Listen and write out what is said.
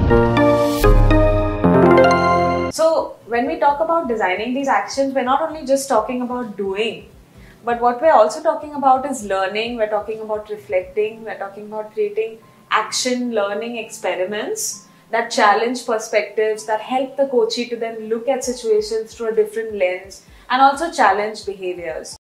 So when we talk about designing these actions, we're not only just talking about doing, but what we're also talking about is learning, we're talking about reflecting, we're talking about creating action learning experiments that challenge perspectives, that help the coachee to then look at situations through a different lens and also challenge behaviors.